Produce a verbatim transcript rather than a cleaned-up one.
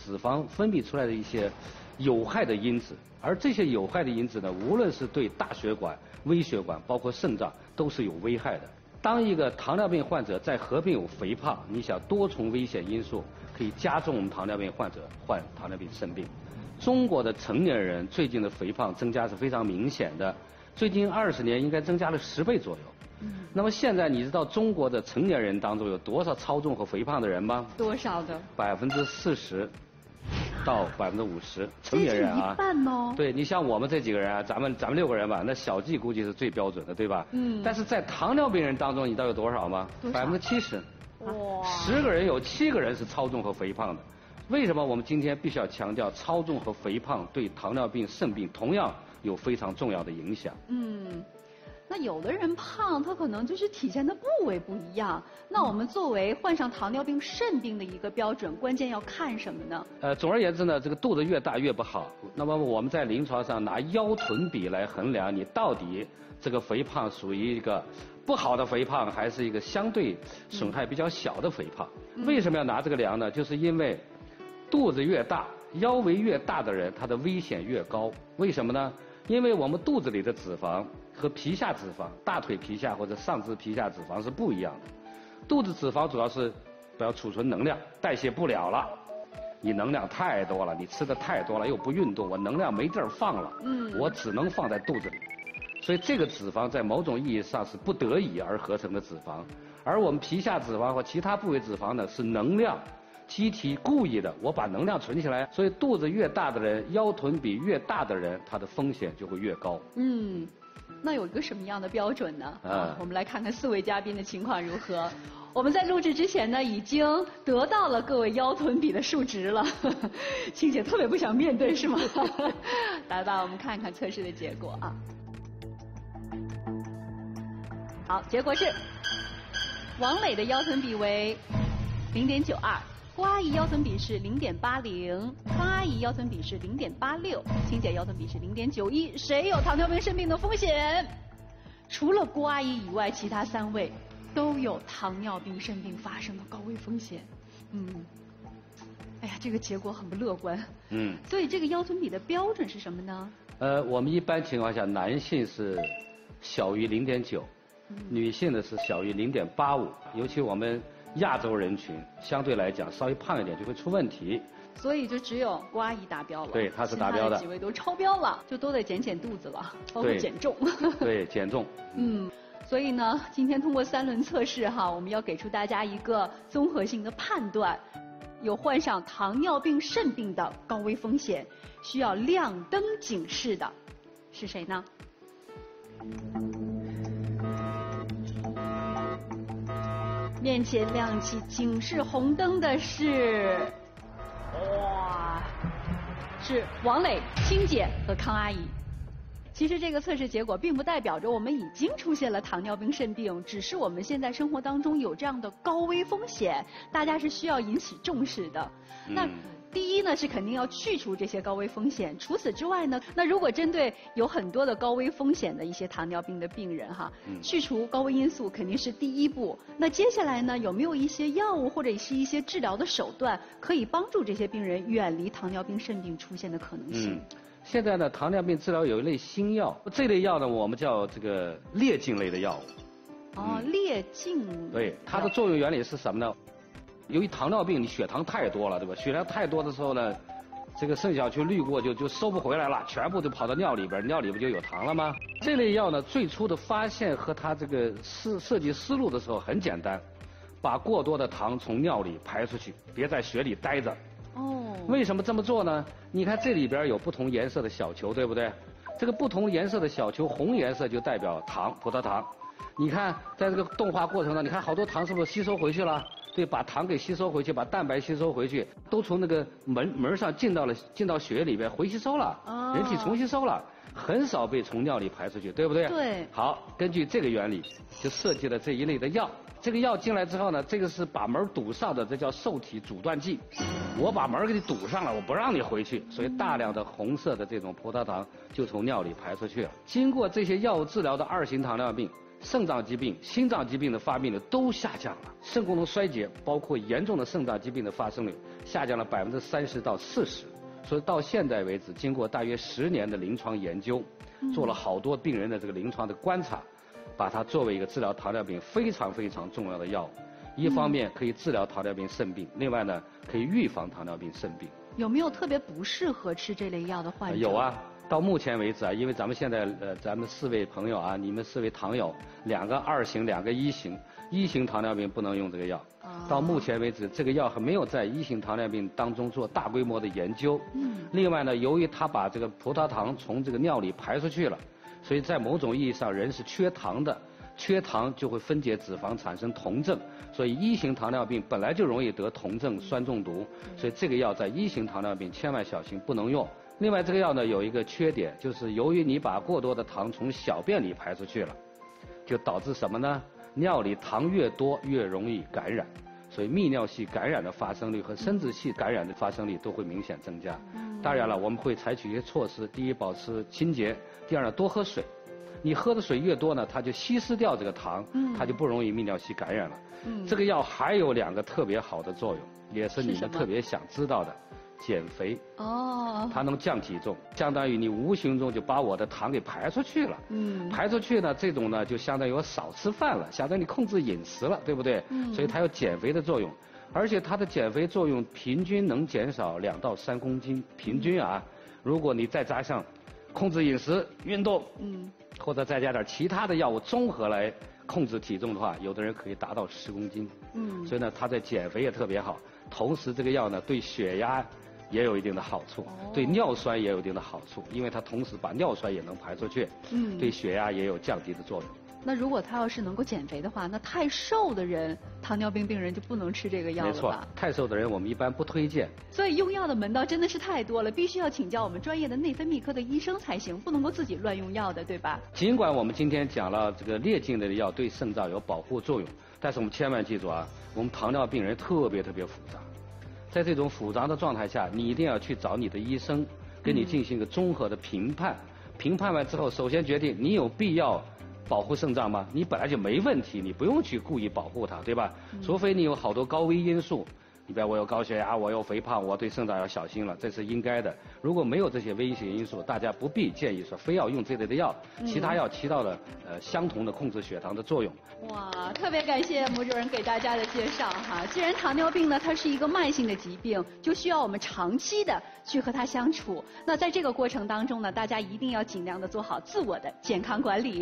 脂肪分泌出来的一些有害的因子，而这些有害的因子呢，无论是对大血管、微血管，包括肾脏，都是有危害的。当一个糖尿病患者再合并有肥胖，你想多重危险因素可以加重我们糖尿病患者患糖尿病肾病。中国的成年人最近的肥胖增加是非常明显的，最近二十年应该增加了十倍左右。嗯，那么现在你知道中国的成年人当中有多少超重和肥胖的人吗？ 多少的？ 百分之四十到百分之五十，成年人啊， 一半哦。 对，你像我们这几个人啊，咱们咱们六个人吧，那小计估计是最标准的，对吧？嗯。但是在糖尿病人当中，你知道有多少吗？百分之七十。哇。十个人有七个人是超重和肥胖的。为什么我们今天必须要强调超重和肥胖对糖尿病、肾病同样有非常重要的影响？ 嗯。那有的人胖，他可能就是体现的部位不一样。那我们作为患上糖尿病、肾病的一个标准，关键要看什么呢？ 呃，总而言之呢，这个肚子越大越不好。那么我们在临床上拿腰臀比来衡量，你到底这个肥胖属于一个不好的肥胖，还是一个相对损害比较小的肥胖？嗯、为什么要拿这个量呢？就是因为肚子越大、腰围越大的人，他的危险越高。为什么呢？因为我们肚子里的脂肪和皮下脂肪、大腿皮下或者上肢皮下脂肪是不一样的。肚子脂肪主要是不要储存能量，代谢不了了。你能量太多了，你吃的太多了，又不运动，我能量没地儿放了。嗯。我只能放在肚子里。所以这个脂肪在某种意义上是不得已而合成的脂肪，而我们皮下脂肪和其他部位脂肪呢是能量。机体故意的，我把能量存起来，所以肚子越大的人，腰臀比越大的人，他的风险就会越高。 嗯，那有一个什么样的标准呢？啊，我们来看看四位嘉宾的情况如何。我们在录制之前呢，已经得到了各位腰臀比的数值了。青姐特别不想面对是吗？来吧，我们看看测试的结果啊。好，结果是王磊的腰臀比为零点九二。郭阿姨腰臀比是零点八零，康阿姨腰臀比是零点八六，青姐腰臀比是零点九一。谁有糖尿病肾病的风险？除了郭阿姨以外，其他三位都有糖尿病肾病发生的高危风险。嗯，哎呀，这个结果很不乐观。嗯，所以这个腰臀比的标准是什么呢？ 呃，我们一般情况下，男性是小于零点九，女性的是小于零点八五，尤其我们亚洲人群相对来讲稍微胖一点就会出问题， 所以就只有郭阿姨达标了。 对，她是达标的。 其他的几位都超标了，就都得减减肚子了，包括减重。 对，减重。 嗯，所以呢，今天通过三轮测试哈，我们要给出大家一个综合性的判断，有患上糖尿病、肾病的高危风险，需要亮灯警示的是谁呢？面前亮起警示红灯的是，哇，是王磊、青姐和康阿姨。其实这个测试结果并不代表着我们已经出现了糖尿病肾病，只是我们现在生活当中有这样的高危风险，大家是需要引起重视的。嗯、那第一呢是肯定要去除这些高危风险，除此之外呢，那如果针对有很多的高危风险的一些糖尿病的病人哈，嗯、去除高危因素肯定是第一步。那接下来呢，有没有一些药物或者是一些治疗的手段可以帮助这些病人远离糖尿病肾病出现的可能性？嗯现在呢，糖尿病治疗有一类新药，这类药呢，我们叫这个列净类的药物。 哦，嗯、列净。 对，它的作用原理是什么呢？由于糖尿病，你血糖太多了，对吧？血量太多的时候呢，这个肾小球滤过就就收不回来了，全部都跑到尿里边，尿里不就有糖了吗？这类药呢，最初的发现和它这个设设计思路的时候很简单，把过多的糖从尿里排出去，别在血里待着。哦，为什么这么做呢？你看这里边有不同颜色的小球，对不对？这个不同颜色的小球，红颜色就代表糖，葡萄糖。你看在这个动画过程中，你看好多糖是不是吸收回去了？对，把糖给吸收回去，把蛋白吸收回去，都从那个门门上进到了进到血里边回吸收了，哦、人体重吸收了，很少被从尿里排出去，对不对？ 对。 好，根据这个原理，就设计了这一类的药。这个药进来之后呢，这个是把门堵上的，这叫受体阻断剂。我把门给你堵上了，我不让你回去，所以大量的红色的这种葡萄糖就从尿里排出去了。经过这些药物治疗的二型糖尿病， 肾脏疾病、心脏疾病的发病率都下降了，肾功能衰竭，包括严重的肾脏疾病的发生率下降了百分之三十到四十。所以到现在为止，经过大约十年的临床研究，做了好多病人的这个临床的观察，把它作为一个治疗糖尿病非常非常重要的药物。一方面可以治疗糖尿病肾病，另外呢可以预防糖尿病肾病。 有没有特别不适合吃这类药的患者？ 有啊，到目前为止啊，因为咱们现在呃，咱们四位朋友啊，你们四位糖友，两个二型，两个一型，一型糖尿病不能用这个药。哦、到目前为止，这个药还没有在一型糖尿病当中做大规模的研究。嗯。另外呢，由于它把这个葡萄糖从这个尿里排出去了，所以在某种意义上，人是缺糖的。缺糖就会分解脂肪产生酮症，所以一型糖尿病本来就容易得酮症酸中毒，所以这个药在一型糖尿病千万小心不能用。另外这个药呢有一个缺点，就是由于你把过多的糖从小便里排出去了，就导致什么呢？尿里糖越多越容易感染，所以泌尿系感染的发生率和生殖系感染的发生率都会明显增加。当然了，我们会采取一些措施，第一保持清洁，第二呢多喝水。你喝的水越多呢，它就稀释掉这个糖，它就不容易泌尿系感染了。嗯、这个药还有两个特别好的作用，也是你们特别想知道的，减肥。哦。它能降体重，相当于你无形中就把我的糖给排出去了。嗯。排出去呢，这种呢就相当于我少吃饭了，相当于你控制饮食了，对不对？嗯。所以它有减肥的作用，而且它的减肥作用平均能减少两到三公斤，平均啊，如果你再加上控制饮食、运动。嗯。或者再加点其他的药物综合来控制体重的话，有的人可以达到十公斤。嗯，所以呢，它在减肥也特别好。同时，这个药呢对血压也有一定的好处，哦、对尿酸也有一定的好处，因为它同时把尿酸也能排出去。嗯，对血压也有降低的作用。 那如果他要是能够减肥的话，那太瘦的人，糖尿病病人就不能吃这个药了吧？ 没错，太瘦的人我们一般不推荐。 所以用药的门道真的是太多了，必须要请教我们专业的内分泌科的医生才行，不能够自己乱用药的，对吧？ 尽管我们今天讲了这个列净类的药对肾脏有保护作用，但是我们千万记住啊，我们糖尿病人特别特别复杂，在这种复杂的状态下，你一定要去找你的医生，给你进行一个综合的评判。嗯、评判完之后，首先决定你有必要保护肾脏吗？你本来就没问题，你不用去故意保护它，对吧？嗯、除非你有好多高危因素，你比如我有高血压，我有肥胖，我对肾脏要小心了，这是应该的。如果没有这些危险因素，大家不必建议说非要用这类的药，嗯、其他药起到了呃相同的控制血糖的作用。 哇，特别感谢穆主任给大家的介绍哈。既然糖尿病呢，它是一个慢性的疾病，就需要我们长期的去和它相处。那在这个过程当中呢，大家一定要尽量的做好自我的健康管理。